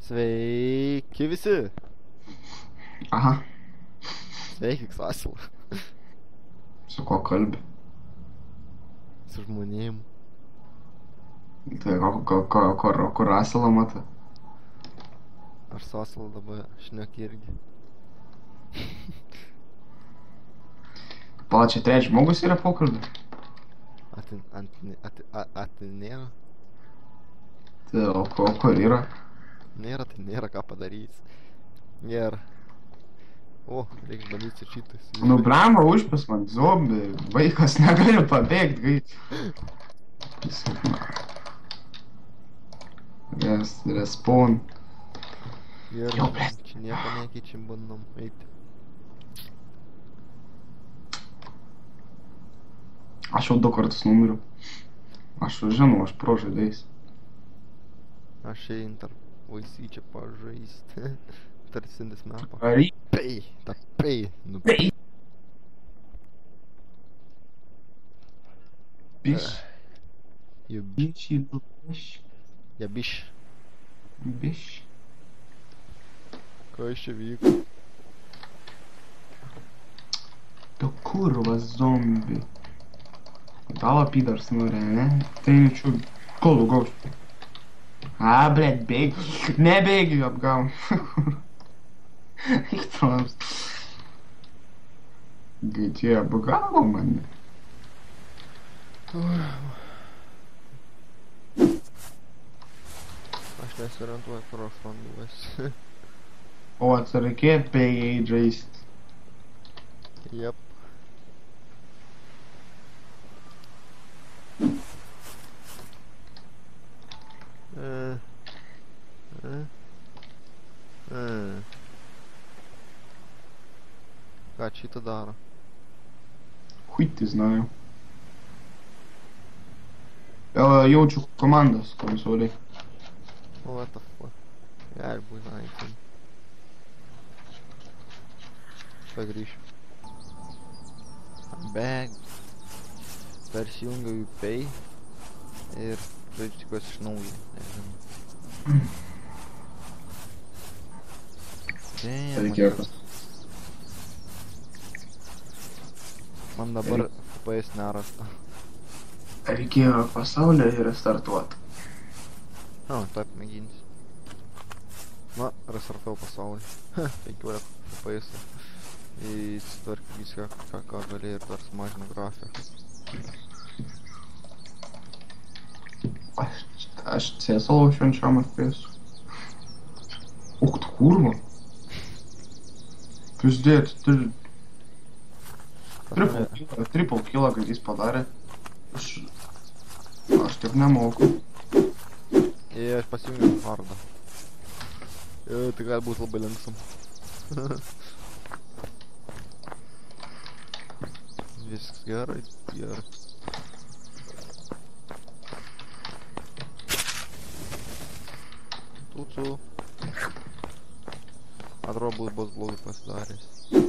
Sveiki visi. Aha, Sveiki, Ksasil. su kuo kalbi? Su žmonėm. Tai kur Asilą matai? Aš su Asilu dabar šnek irgi. Pala, čia trečias žmogus yra pokalbį? Nėra? Tai o kur yra? Nėra, tai nėra ką padarys. Nėra. O, reiks bandyti šitais. Nu, blemba, užpis man zombi. Vaikas negali pabėgt, greit. Respawn. Ir Jo, blėt. čia nieko nekeičiam, bandom eiti. Aš jau 2 kartus numiriu. Aš žinau, aš pro žaidėjais. Aš einu tarp vaisyčią pažaisti. Tarsintis mapą. Ar į? Pei, ta pei. Nu, Biš. Jau Biš. biš. Biš. Kas čia vyko? Tu kurva zombi. Dalo pidars nori, ne? Tai nečiu. Kol gaus. A, blėt, bėg. Nebėgiu apgaun. Iktams. Gaitė apgavo mane. Aš nesiorientuoju, kur aš randuosi. O atsarikėt pėjai žaist. Jep. Ką šitą daro? Хуй ты знаю. Jaučiu komandas konsoliai. What the fuck? Gali būt aitin. Pagrįšiu. Bag. Persijungiau į Pay. Ir žaidžiu tikiuosi iš naujo. Nežinau. Reikėjo. Man dabar FPS nerasta. Reikėjo pasaulį restartuot. Taip mėginsiu. Na, restartau pasaulį. 15 FPS. Įsitvarkiu viską, ką galėjau ir dar sumažinu grafiką. Aš CSO švenčiam FPS. Uch, tu kurva. Pizdėt, triple killą, kad jis padarė. Aš taip nemoku. Aš pasijungiau hardą. Tai gali būt labai linksam. Viskas gerai, gerai. Tucu. Atrodo, bus blogai pasidaręs.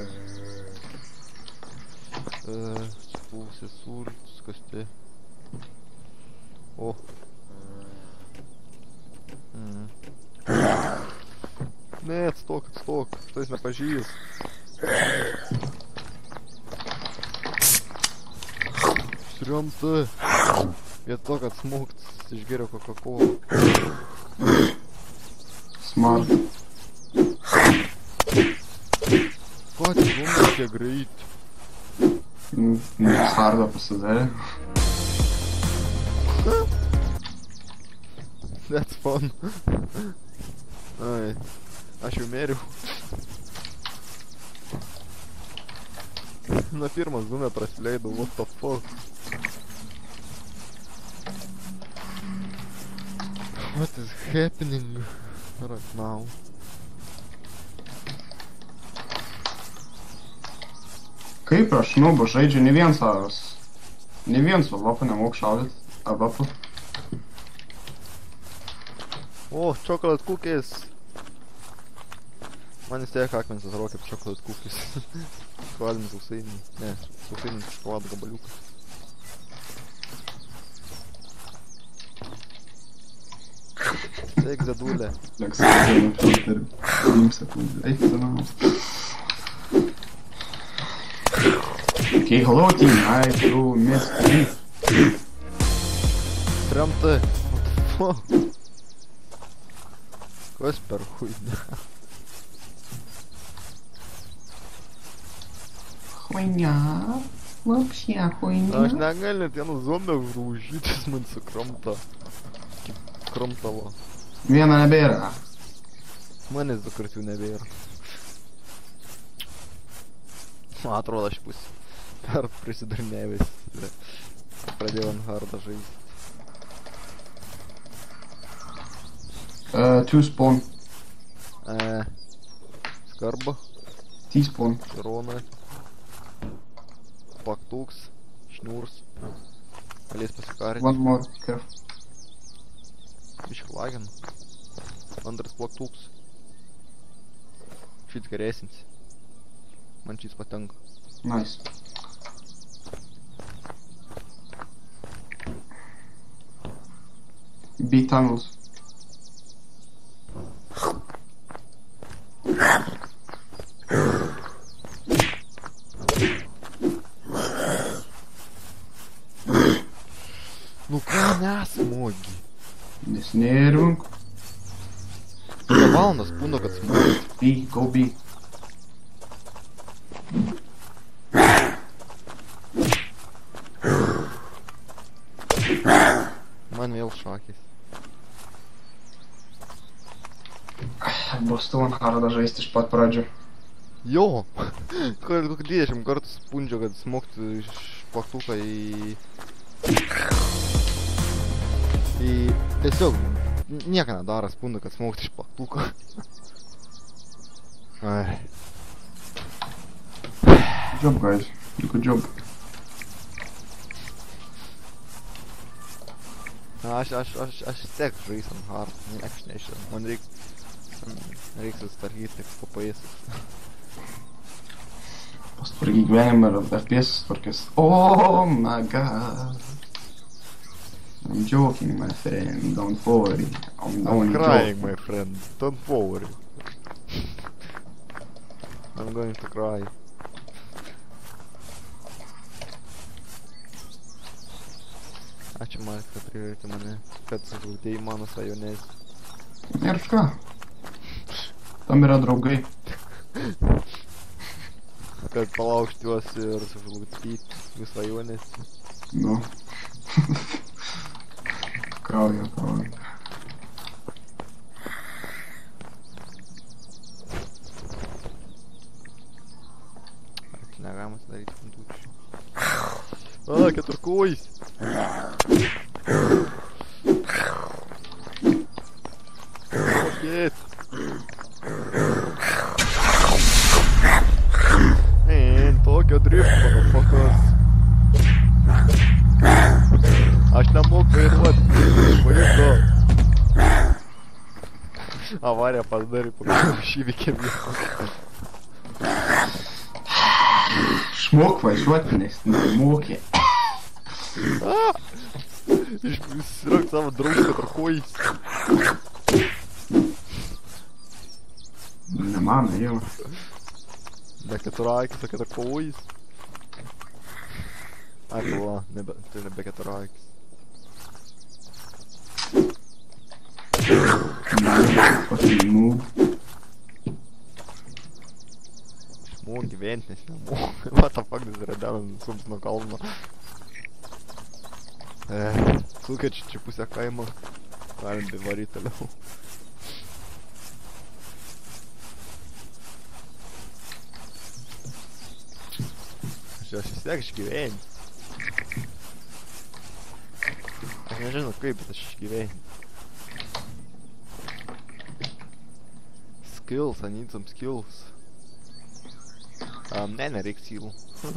Spūsės sultis, kas tai. O. Ne, atstok. Štais nepažys. Sriomta. Viet to, kad smūgt, išgeriau Coca-Cola. Smart. Ko tik būna tiek greit? Hardą pasidarė. That's fun. Ai, aš jau mėriau. Na pirmas zoom'e prasileidau, what the fuck. What is happening right now? Kaip aš nubu žaidžiu, ne vien su vapu nemok šaudyt, ar vapu. O, chocolate cookies! Man vis tiek akmenis atrodo kaip chocolate cookies. Šokoladinis sausainiai. Ne, sausaininis šokolado gabaliukas. Eik Zedulė. Lieks vienu filtru. 2 sekundės. Eik tenais. Okay, hello team. I do mid 3. Tremta. What the fuck? Kas per хуйня? Хуйня. Вообще хуйня. Aš negaliu net vienu zombiu užrūžytis man sukramta. Kramtavo. Vieno nebėra. Manęs 2 kartų nebėra. Man atrodo, aš pus per prisidarnėjęs. Pradėjau ant hardą žaisti. 2 spawn. Skarba. T-spawn. Rona. Plaktuks. Šniūrs. Galės pasikarinti. 1 more. Careful. Biškai lagina. Antras plaktuks. Šit geresnis. Man šis patenka. Nice. B tunnels. Nu ką nesmogi? Nesnervink. Pusę valandos būna, kad smogi. B, go B. Man vėl šakės. Bus tu ant hardą žaisti iš pat pradžių. Jo! Kokį 20 kartų spundžio, kad smogtų iš plaktuką į... Tiesiog nieko nedaro spundą, kad smogtų iš plaktuką. Ai. Good job, guys. Good job. Aš tiek žais ant hard, nieks nežinau. Man reiks sustargyti tik papaisus. Pastvarky gyvenimą ir FPS tvarkės. Oh my god. I'm joking, my friend. Don't worry. I'm only crying, joking. my friend. Don't worry. I'm going to cry. Ačiū man, kad privertė mane, kad sužaudėjai mano svajonės. Ir ką? Tam yra draugai. Kad palaužti juos ir sužlugdyti jų svajonės. Nu. Krauja. Čia negalima sudaryti puntučių. A, keturkojis! Pakėt! Tokio drifto, motherfuckers! Aš nemoku vairuoti, vaizdo! Avariją padarė, pagal šįvykė vietą. Šmok važiuoti, nes nemokė. Išsirak savo draugą keturkojis. Ne man, jau. Ne keturakis, o keturkojis. Ai, pala, tai nebe keturakis. Fucking move. Išmok gyventi, nes nemoku. What the fuck, this redanas sums nuo kalno. Suka čia pusę kaimo. Galim bevaryt toliau. Aš vis tiek išgyveni. Aš nežinau kaip, bet aš išgyveni. Skills, I need some skills. Nereik skillų.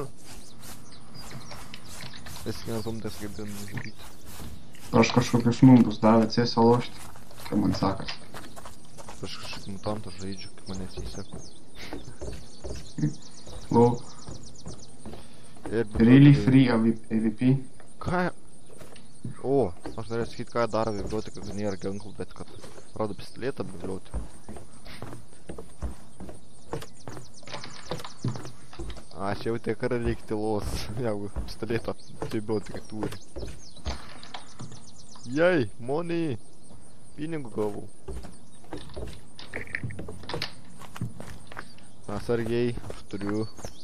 Esi zomdės kaip ten nužudyti. Aš kažkokius numbus davė CS lošti. Kaip man sakas. Aš kažkaip mutantų žaidžiu, kaip mane atsiseko. Low. Really free AVP. Ką? O, aš norėjau sakyti, ką daro vibruoti, kad nėra ginklų, bet kad Правда, пистолет обблёт. А, čia jau tikrai reikia tylos, jeigu pistoletą atsibioti kaip turi. Jei, money! Pinigų gavau. Atsargiai, aš turiu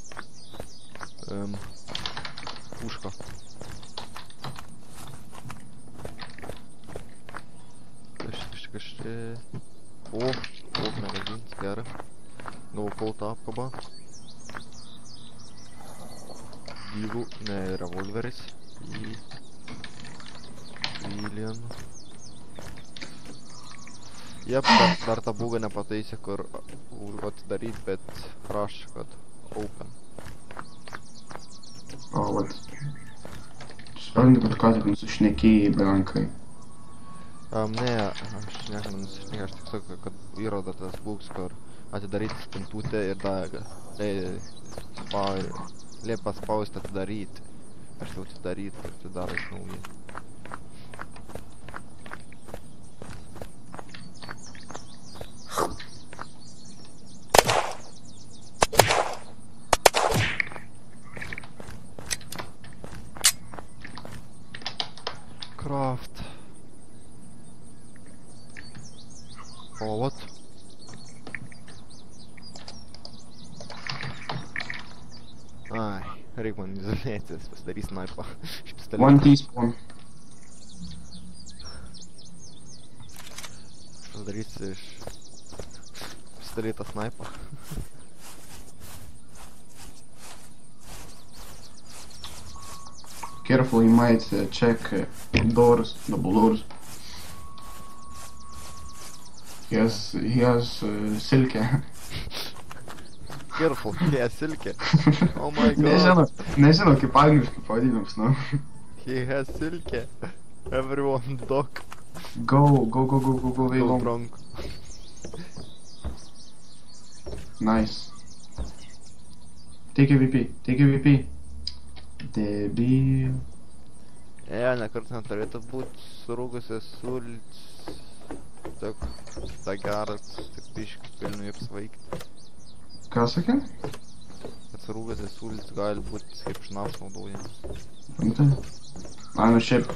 pušką. Kažkai... O, magazins, gerai. Gavau koltą apkabą. Dygų, ne, revolveris. Million. Jep, dar tą būgą nepataisė, kur atidaryt, bet rašo, kad open. O, vat. Suprantu, kad ką tik nusišnekėjai, Brankai. Ne, aš niekada nusišnekėjau, aš tik sakau, kad įrodo tas būgs, kur atidaryt spintutę ir dar liepą spaust atidaryt. Aš jau atidaryt, ir tu darai iš naujo. Craft. O, what? Ai, reik man izoliacijos, pasidarys snaipą iš pistoleto. 1 teaspoon. Pasidarysiu iš pistoleto snaipą. Careful, you might check doors, double doors. He has silkę. Careful, he has silkę. Oh my god. Nežinau, kaip angliškai pavadinimas, nu. He has silkę. Everyone duck. Go, Go vėliau. drunk. Nice. Take AVP. Debil. Nekart neturėtų būt surūgusios sults. Tik ta geras, tik biškis pilnai apsvaigti. Ką sakė? Kad surūgusios sults gali būt kaip šnaps naudojimas. Rimtai? A, nu šiaip.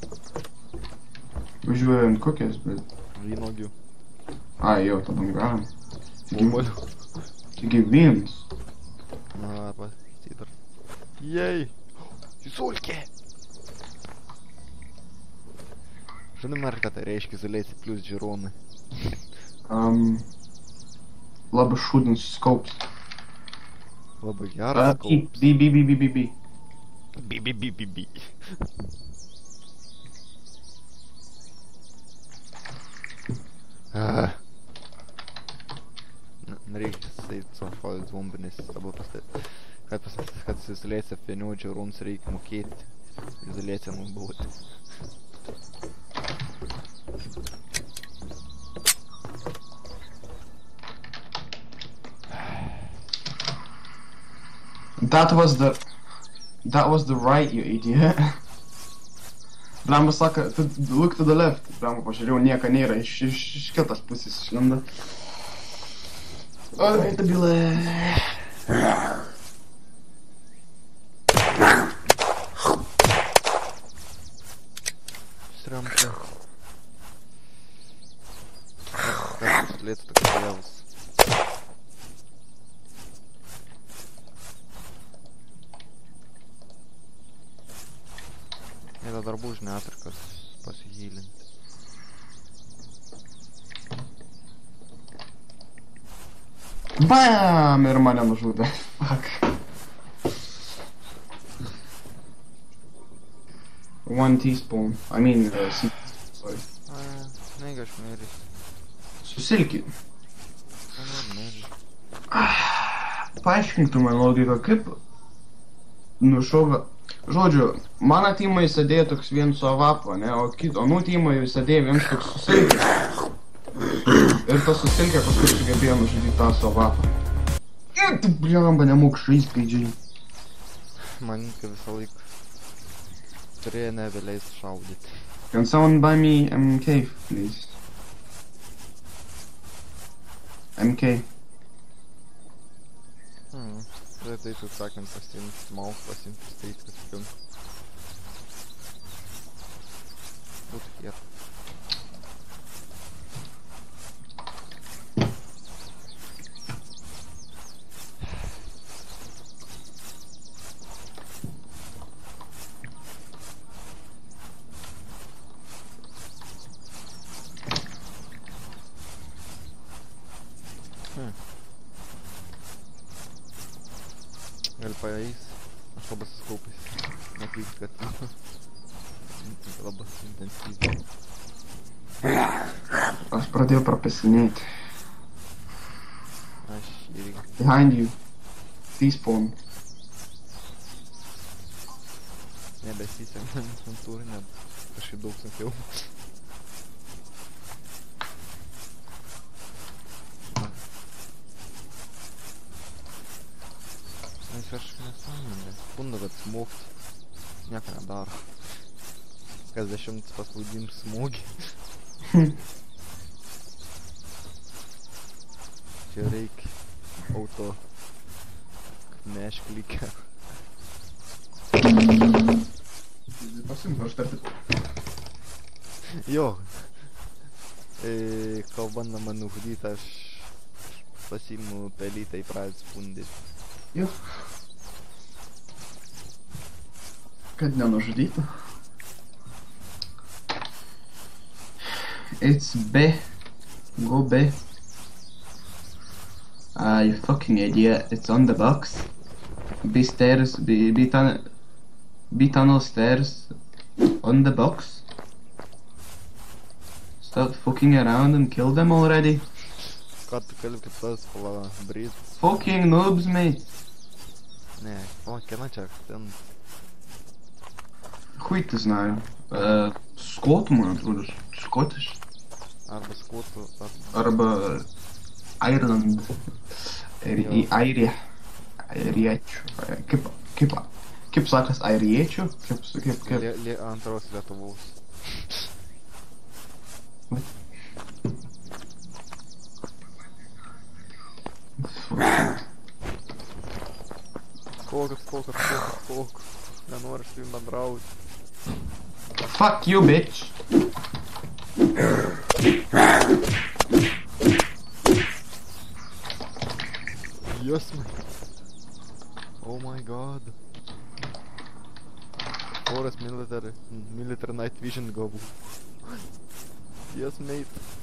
Važiuojant kokias, bet... Vynogių. A, jau, tada galim. Obuolių. Taigi vynas. Na, arba cidar. Jei! Sulkė! Žinai, ar ką tai reiškia izoliacija plus žiūronai? Labai šūdins scopes. Labai geras scopes. B. B. Reikia sait savo zombinis, arba pastatyti. Kad su izoliacija vienių žiūrons reikia mokėti. Izoliacija naudoti. That was the right, you idiot. Blemba sako, look to the left. Blemba pažiūrėjau, nieko nėra, iš kitos pusės išlenda. Oi, ta byla. Sramta. Kas lėtų toks javus. Yra darbų žnetrikas pasihylinti. Bam! Ir mane nužudė. Fuck. 1 teaspoon. I mean, sorry. Negi aš mėris. Susilki. Mėris. Paaiškintų man logiką, kaip nušovė. Žodžiu, mano teamai sėdėjo toks vien su avapu, ne, o anų teamai sėdėjo viens toks susilkė. Ir tas susilkė paskui sugebėjo nužudyti tą su avapu. Ir tu bliamba nemok žaist gaidžiai. Man kaip visą laiką turėjo nebeleis šaudyti. Can someone buy me cave, please? MK. Tai taip sakant, pasiimt smoke, pasiimt state, kažkokiam. Būtų hier. Gal paeis, aš labai suskaupęs, matyt, kad labai intensyviai. Aš pradėjau prapesinėti. Aš irgi. Behind you. T-spawn. Nebesisėm, man turi, net kažkaip daug sunkiau. Aš kažkaip nesąmonė. Bunda, kad smūgt. Nieko nedaro. Kas 10 paspaudim smūgį. Čia reikia auto mešklikę. Pasimt, aš tarti. Jo. Kol bandama nužudyt, aš pasiimu pelytą į pradės spundyti. Jo. Kad nenužudytų. It's B. Go B. You fucking idiot. It's on the box. B stairs. B tunnel stairs. On the box. Stop fucking around and kill them already. Ką tu kalbi, kaip tas pala bryt? Fucking noobs, mate. Ne, pala kenačiak, ten... Хуй ты знаю. Скот, man atrodo. Scottish. Arba skotų, Arba Ireland. Airija. Airiečių. Kaip sakas airiečių? Kaip... Antros Lietuvos. Skok. Nenoriu su jum bendrauti. Fuck you, bitch. Yes, man. Oh my god. Forest military night vision gobble. Yes, mate.